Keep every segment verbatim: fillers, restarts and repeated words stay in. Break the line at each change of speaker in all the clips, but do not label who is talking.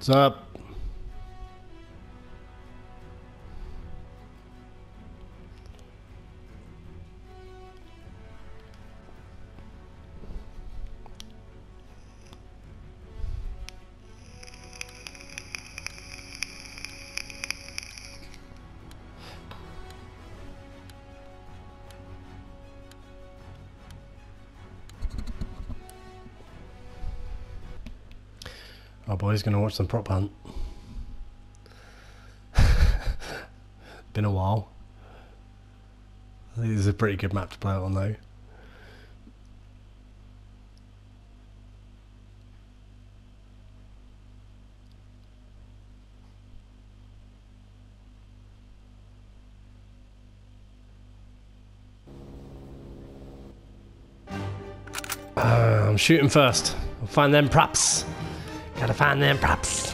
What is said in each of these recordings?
What's up? Our boy's gonna watch some prop hunt. Been a while. I think this is a pretty good map to play on though. Uh, I'm shooting first. I'll find them props. Gotta find them props.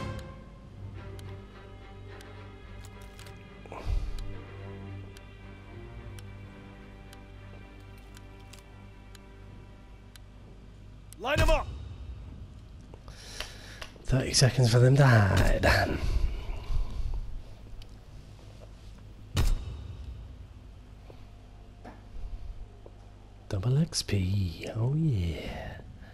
Line them up.
Thirty seconds for them to hide. Double X P. Oh yeah.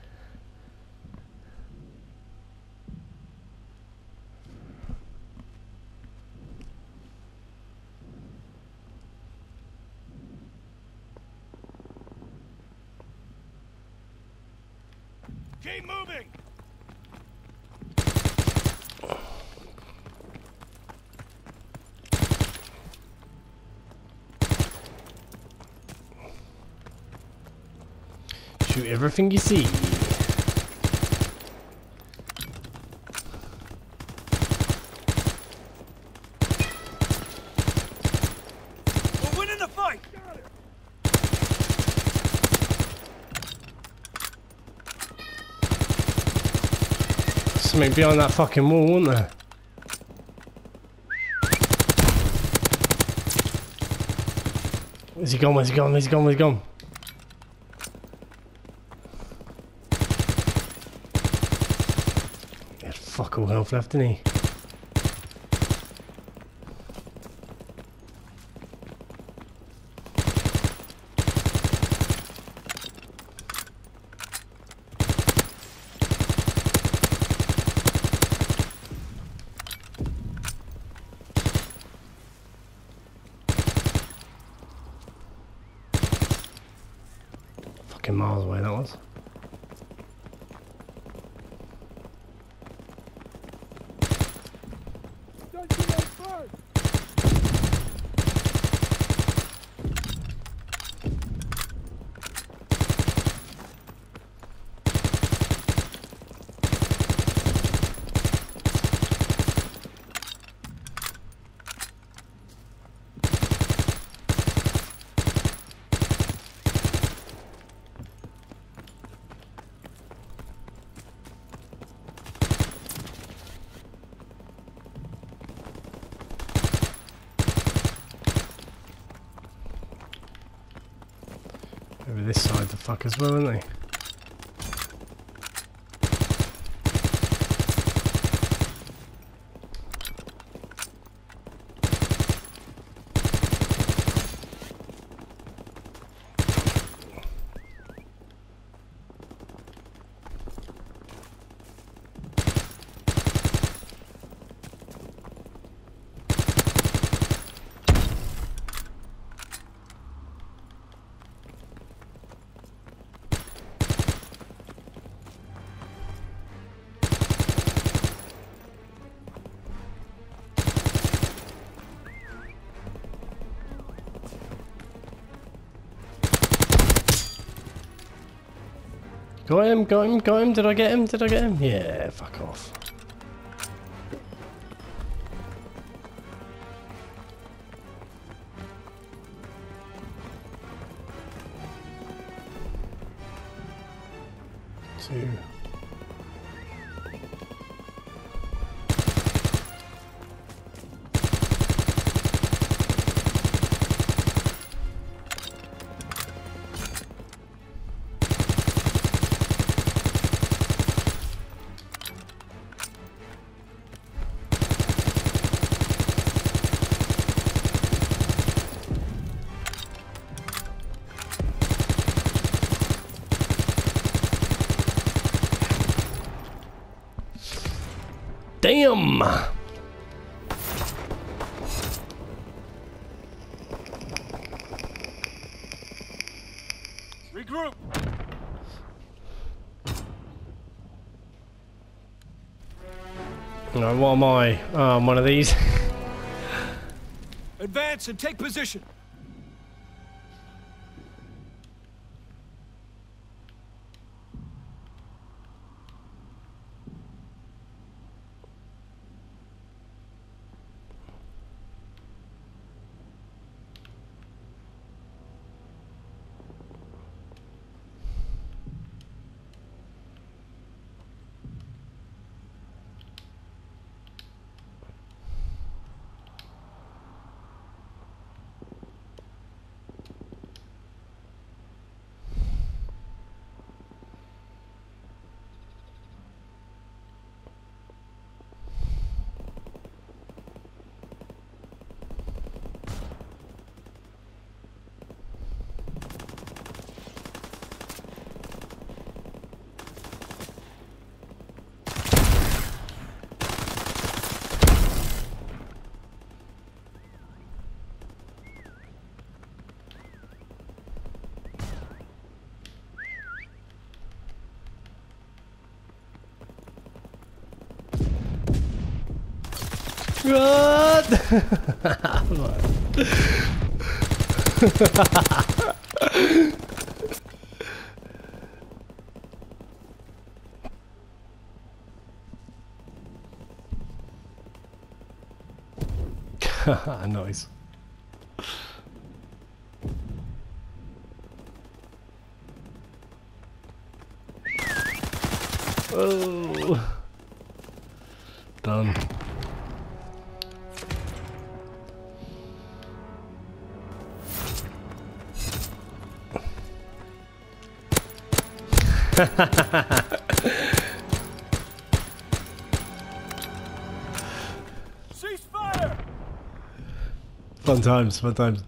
Keep moving.
Shoot everything you see.
We're winning the fight.
Something behind that fucking wall, wasn't there? Where's he gone? Where's he gone? Where's he gone? Where's he gone? He had fuck all health left, didn't he? Miles away that was. Over this side the fuck as well, aren't they? Got him, got him, got him. Did I get him? Did I get him? Yeah, fuck off. Two. him!
Regroup.
No, what am I? Oh, I'm one of these.
Advance and take position.
What? Nice. Oh. Done.
Cease fire.
Fun times, fun times.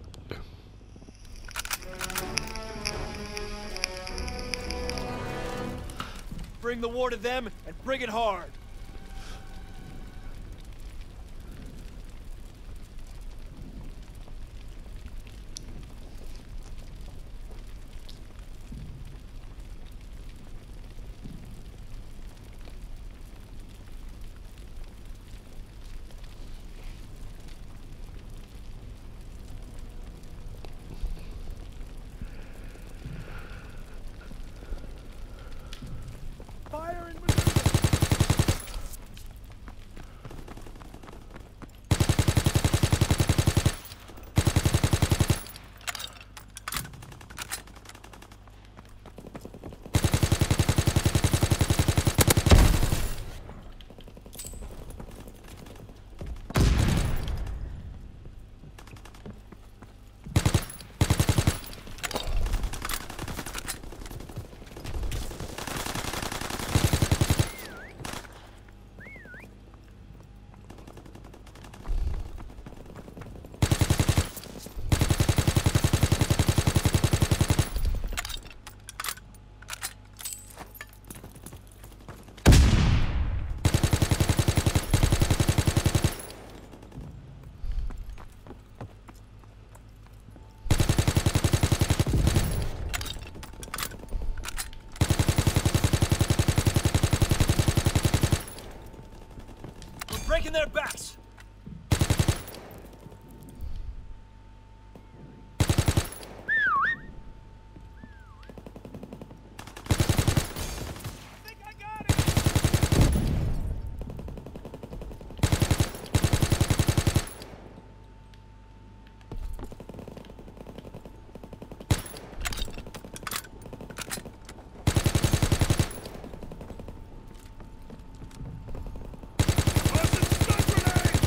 Bring the war to them and bring it hard. Fire and maneuver. Breaking their backs. I think I got it. Tossing stun grenade.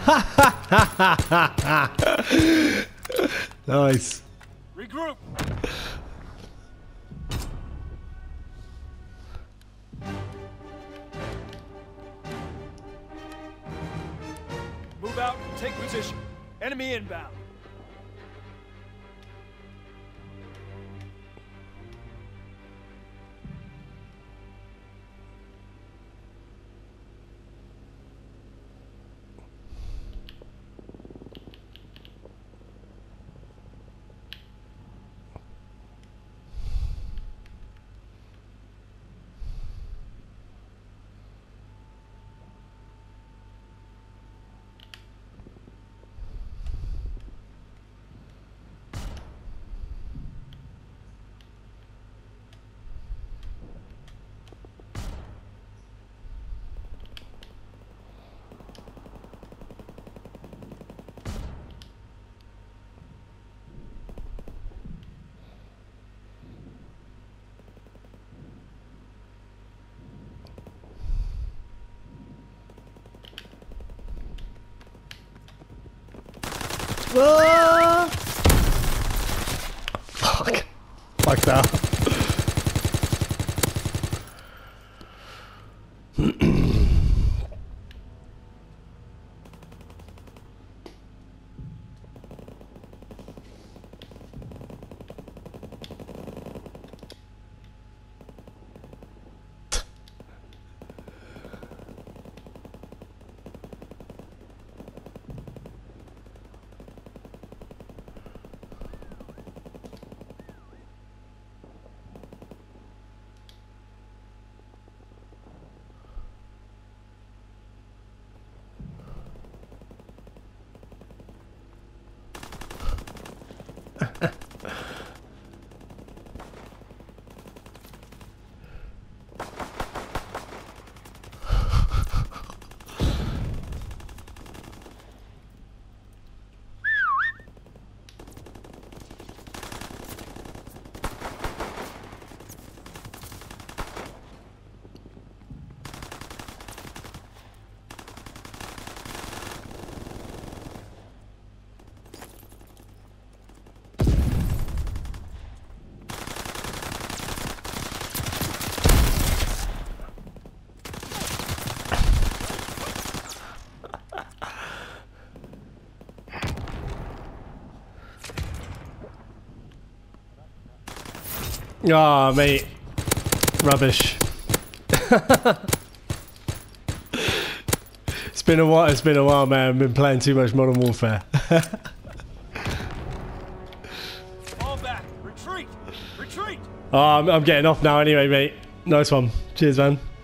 Nice.
Regroup. Move out and take position. Enemy inbound.
Ah! Fuck. Fuck that. Oh, mate. Rubbish. It's been a while, it's been a while, man. I've been playing too much Modern Warfare.
Fall back. Retreat. Retreat.
Oh, I'm, I'm getting off now anyway, mate. Nice one. Cheers, man.